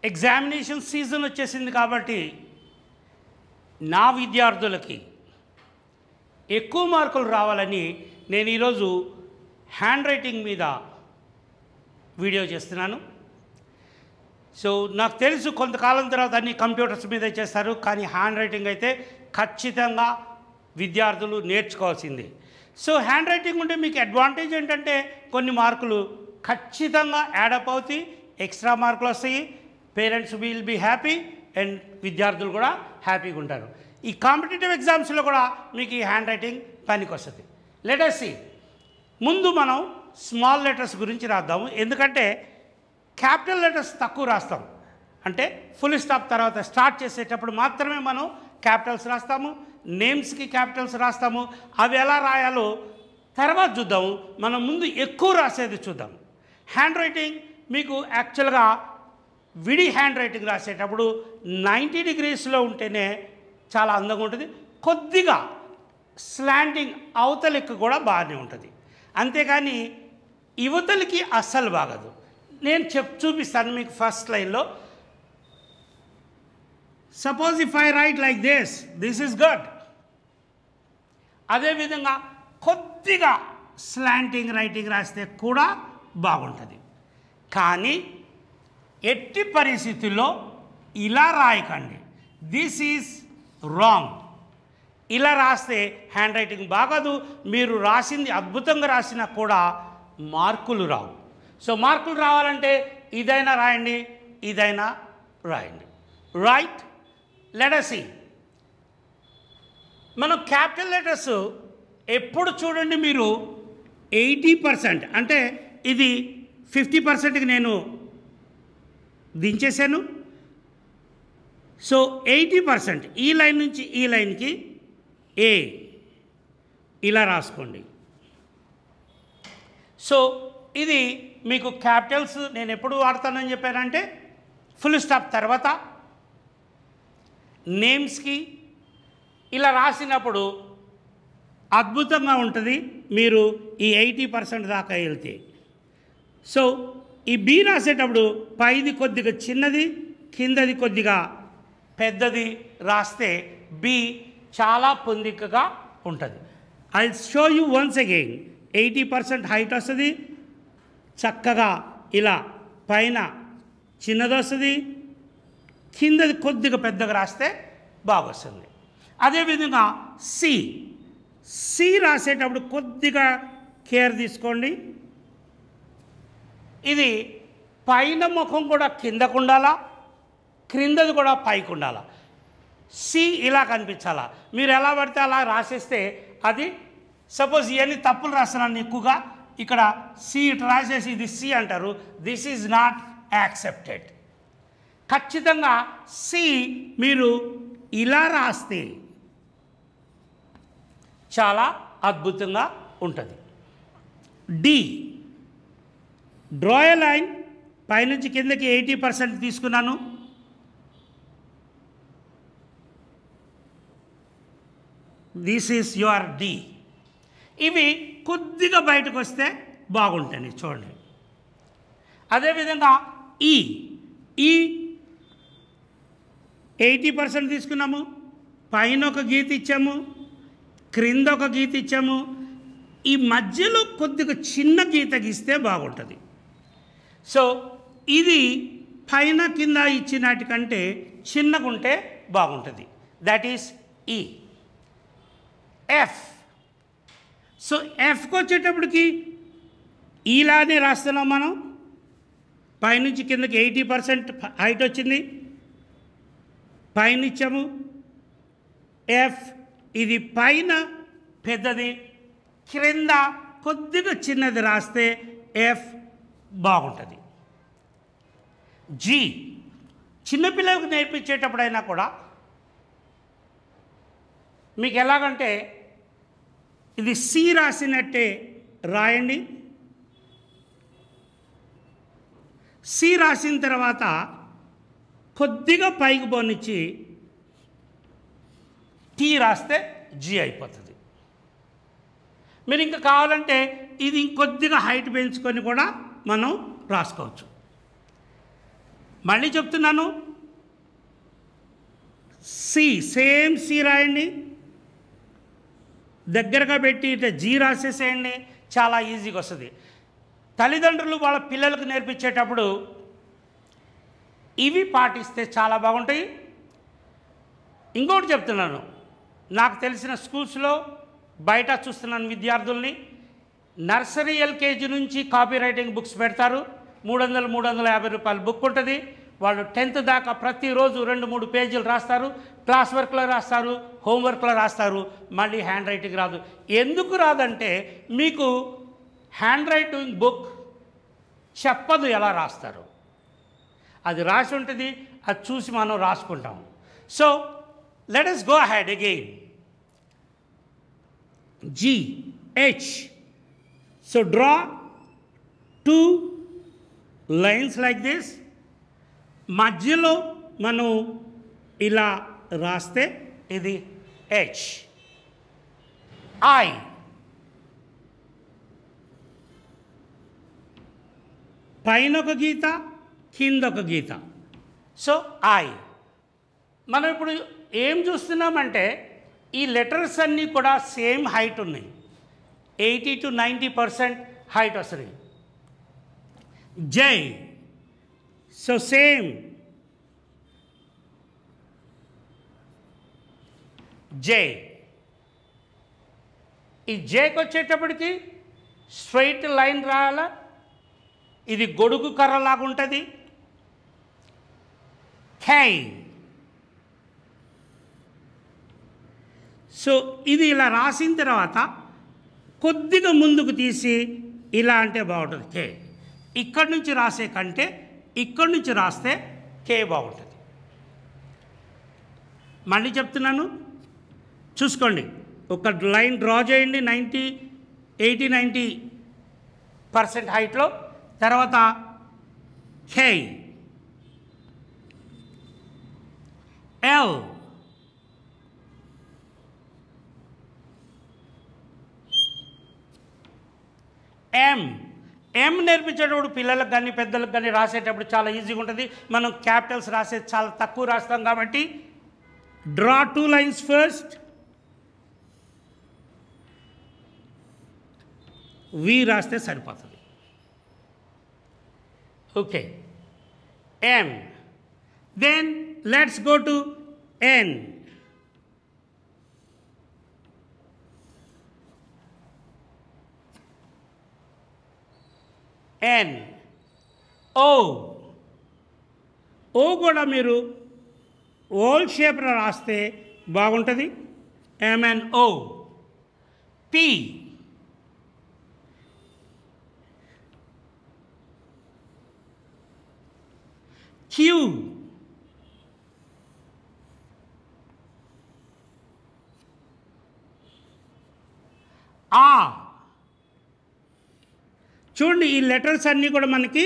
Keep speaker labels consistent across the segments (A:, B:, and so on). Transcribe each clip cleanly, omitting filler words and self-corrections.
A: Examination season వచ్చేసింది కాబట్టి నా విద్యార్థులకి ఎక్కువ మార్కులు రావాలని నేను ఈరోజు హ్యాండ్ రైటింగ్ మీద వీడియో చేస్తున్నాను. సో నాకు తెలుసు కొంతకాలం తర్వాత అన్ని కంప్యూటర్స్ మీద చేస్తారు, కానీ హ్యాండ్ రైటింగ్ అయితే ఖచ్చితంగా విద్యార్థులు నేర్చుకోవాల్సిందే. సో హ్యాండ్ రైటింగ్ ఉంటే మీకు అడ్వాంటేజ్ ఏంటంటే కొన్ని మార్కులు ఖచ్చితంగా యాడప్ అవుతాయి, ఎక్స్ట్రా మార్కులు వస్తాయి, parents will be happy and విద్యార్థులు కూడా హ్యాపీగా ఉంటారు. ఈ కాంపిటేటివ్ ఎగ్జామ్స్లో కూడా మీకు ఈ హ్యాండ్ రైటింగ్ పనికి వస్తుంది. Let us see. ముందు మనం స్మాల్ లెటర్స్ గురించి రాద్దాము, ఎందుకంటే క్యాపిటల్ లెటర్స్ తక్కువ రాస్తాం. అంటే ఫుల్ స్టాప్ తర్వాత స్టార్ట్ చేసేటప్పుడు మాత్రమే మనం క్యాపిటల్స్ రాస్తాము, నేమ్స్కి క్యాపిటల్స్ రాస్తాము. అవి ఎలా రాయాలో తర్వాత చూద్దాము. మనం ముందు ఎక్కువ రాసేది చూద్దాం. హ్యాండ్ రైటింగ్ మీకు యాక్చువల్గా విడి హ్యాండ్ రైటింగ్ రాసేటప్పుడు 90 degreesలో ఉంటేనే చాలా అందంగా ఉంటుంది. కొద్దిగా స్లాంటింగ్ అవతలికి కూడా బాగానే ఉంటుంది, అంతేకాని యువతలకి అస్సలు బాగదు. నేను చూపిస్తాను మీకు. ఫస్ట్ లైన్లో suppose if I write like this is good. అదేవిధంగా కొద్దిగా స్లాంటింగ్ రైటింగ్ రాస్తే కూడా బాగుంటుంది. కానీ ఎట్టి పరిస్థితుల్లో ఇలా రాయకండి, దిస్ ఈజ్ రాంగ్. ఇలా రాస్తే హ్యాండ్ రైటింగ్ బాగదు. మీరు రాసింది అద్భుతంగా రాసినా కూడా మార్కులు రావు. సో మార్కులు రావాలంటే ఇదైనా రాయండి, ఇదైనా రాయండి. Right, let us see. మనం క్యాపిటల్ లెటర్స్ ఎప్పుడు చూడండి, మీరు 80% అంటే ఇది 50%కి నేను దించేశాను. సో 80% ఈ లైన్ నుంచి ఈ లైన్కి ఏ ఇలా రాసుకోండి. సో ఇది మీకు క్యాపిటల్స్ నేను ఎప్పుడు వాడతానని చెప్పానంటే ఫుల్ స్టాప్ తర్వాత నేమ్స్కి ఇలా రాసినప్పుడు అద్భుతంగా ఉంటుంది, మీరు ఈ 80% దాకా వెళ్తే. సో ఈ బి రాసేటప్పుడు పైది కొద్దిగా చిన్నది, కిందది కొద్దిగా పెద్దది రాస్తే బి చాలా పొందికగా ఉంటుంది. I show you once again. 80% height వస్తుంది, చక్కగా ఇలా పైన చిన్నది వస్తుంది, కిందది కొద్దిగా పెద్దగా రాస్తే బాగొస్తుంది. అదేవిధంగా సి రాసేటప్పుడు కొద్దిగా కేర్ తీసుకోండి. ఇది పైన ముఖం కూడా కిందకు ఉండాలా, క్రిందది కూడా పైకి ఉండాలా. సి ఇలా కనిపించాలా. మీరు ఎలా పడితే అలా రాసేస్తే అది సపోజ్ ఇవన్నీ తప్పులు రాస్తున్నాను ఎక్కువగా, ఇక్కడ సి ఇటు రాసేసి ఇది సి అంటారు. This is not accepted. ఖచ్చితంగా సి మీరు ఇలా రాస్తే చాలా అద్భుతంగా ఉంటుంది. D, draw a line. పైనుంచి కిందకి 80% తీసుకున్నాను. This is your D. ఇవి కొద్దిగా బయటకు వస్తే బాగుంటుంది, చూడండి. అదేవిధంగా ఈ 80% తీసుకున్నాము, పైన ఒక గీత ఇచ్చాము, క్రింద ఒక గీత ఇచ్చాము. ఈ మధ్యలో కొద్దిగా చిన్న గీత గీస్తే బాగుంటుంది. సో ఇది పైన కింద ఇచ్చినట్టుకంటే చిన్నగా ఉంటే బాగుంటుంది. That is E. F. So ఎఫ్కి వచ్చేటప్పటికి ఇలానే రాస్తున్నాం మనం. పైనుంచి కిందకి 80% హైట్ వచ్చింది, పైన ఇచ్చాము. ఎఫ్ ఇది పైన పెద్దది, క్రింద కొద్దిగా చిన్నది రాస్తే ఎఫ్ బాగుంటుంది. జీ, చిన్నపిల్లలకు నేర్పించేటప్పుడైనా కూడా మీకు ఎలాగంటే ఇది సి రాసినట్టే రాయండి. సి రాసిన తర్వాత కొద్దిగా పైకి పోనిచ్చి టీ రాస్తే జీ అయిపోతుంది. మీరు ఇంకా కావాలంటే ఇది ఇంకొద్దిగా హైట్ పెంచుకొని కూడా మనం రాసుకోవచ్చు. మళ్ళీ చెప్తున్నాను, సి, సేమ్ సి రాయండి, దగ్గరగా పెట్టి ఇట్లా జీ రాసేసేయండి, చాలా ఈజీగా వస్తుంది. తల్లిదండ్రులు వాళ్ళ పిల్లలకు నేర్పించేటప్పుడు ఇవి పాటిస్తే చాలా బాగుంటాయి. ఇంకోటి చెప్తున్నాను, నాకు తెలిసిన స్కూల్స్లో బయట చూస్తున్నాను విద్యార్థుల్ని, నర్సరీ ఎల్కేజీ నుంచి కాపీ రైటింగ్ బుక్స్ పెడతారు. 300-350 రూపాయల బుక్ ఉంటుంది. వాళ్ళు 10th దాకా ప్రతిరోజు 2-3 పేజీలు రాస్తారు. క్లాస్ వర్క్లో రాస్తారు, హోంవర్క్లో రాస్తారు. మళ్ళీ హ్యాండ్ రైటింగ్ రాదు. ఎందుకు రాదంటే మీకు హ్యాండ్ రైటింగ్ బుక్ చెప్పదు ఎలా రాస్తారు. అది రాసి ఉంటుంది, అది చూసి మనం రాసుకుంటాం. So let us go ahead again. G, H. So draw 2 lines like this. మధ్యలో మనం ఇలా రాస్తే ఇది H. I. పైన ఒక గీత, కింద ఒక గీత. So I. మనం ఇప్పుడు ఏం చూస్తున్నామంటే ఈ లెటర్స్ అన్నీ కూడా సేమ్ హైట్ ఉన్నాయి. 80 to 90% హైట్ వస్తుంది. J. So same. J. ఈ జేకి వచ్చేటప్పటికి స్ట్రైట్ లైన్ రాయాలా, ఇది గొడుగు కర్రలాగా ఉంటుంది. K. సో ఇది ఇలా రాసిన తర్వాత కొద్దిగా ముందుకు తీసి ఇలా అంటే బాగుంటుంది. K. ఇక్కడి నుంచి రాసే కంటే ఇక్కడి నుంచి రాస్తే K బాగుంటుంది. మళ్ళీ చెప్తున్నాను, చూసుకోండి. ఒక లైన్ డ్రా చేయండి 80-90% హైట్లో. తర్వాత K. L. M. M నేర్పించేటప్పుడు పిల్లలకు కానీ పెద్దలకు కానీ రాసేటప్పుడు చాలా ఈజీగా ఉంటుంది. మనం క్యాపిటల్స్ రాసేది చాలా తక్కువ రాస్తాం కాబట్టి డ్రా 2 lines ఫస్ట్. వి రాస్తే సరిపోతుంది. Okay. M. Then let's go to N. N. O. O కూడా మీరు ఓల్ షేప్లో రాస్తే బాగుంటుంది. MNO. P. Q. R. చూడండి, ఈ లెటర్స్ అన్నీ కూడా మనకి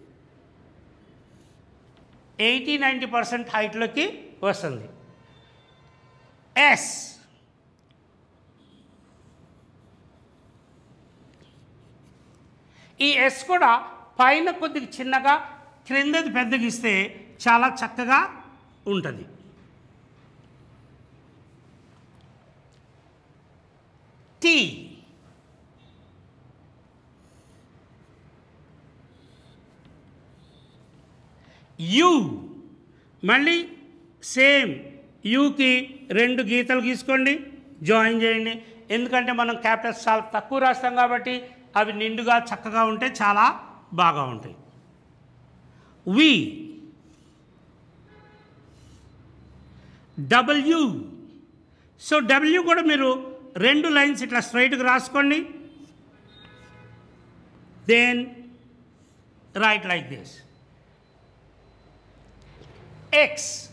A: 80-90% హైట్లోకి వస్తుంది. S. ఈ ఎస్ కూడా పైన కొద్దిగా చిన్నగా, క్రిందది పెద్దగా ఇస్తే చాలా చక్కగా ఉంటుంది. T. U. మళ్ళీ సేమ్ యూకి 2 గీతలు గీసుకోండి, జాయిన్ చేయండి. ఎందుకంటే మనం క్యాపిటల్స్ చాలా తక్కువ రాస్తాం కాబట్టి అవి నిండుగా చక్కగా ఉంటే చాలా బాగా ఉంటాయి. V. W. సో W కూడా మీరు 2 lines ఇట్లా స్ట్రైట్గా రాసుకోండి. Then write like this. X.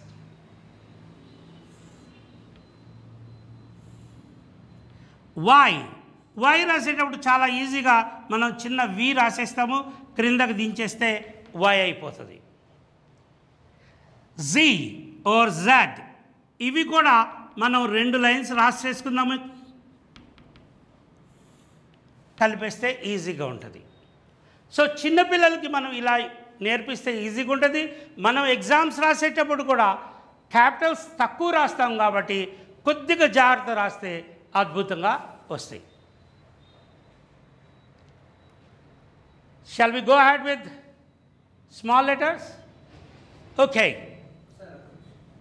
A: Y. Y రాసేటప్పుడు చాలా ఈజీగా మనం చిన్న వి రాసేస్తాము, క్రిందకు దించేస్తే Y అయిపోతుంది. Z or Z. ఇవి కూడా మనం 2 lines రాసేసుకుందాము, కలిపేస్తే ఈజీగా ఉంటుంది. సో చిన్నపిల్లలకి మనం ఇలా నేర్పిస్తే ఈజీగా ఉంటుంది. మనం ఎగ్జామ్స్ రాసేటప్పుడు కూడా క్యాపిటల్స్ తక్కువ రాస్తాం కాబట్టి కొద్దిగా జాగ్రత్త రాస్తే అద్భుతంగా వస్తాయి. Shall we go ahead with small letters? Okay.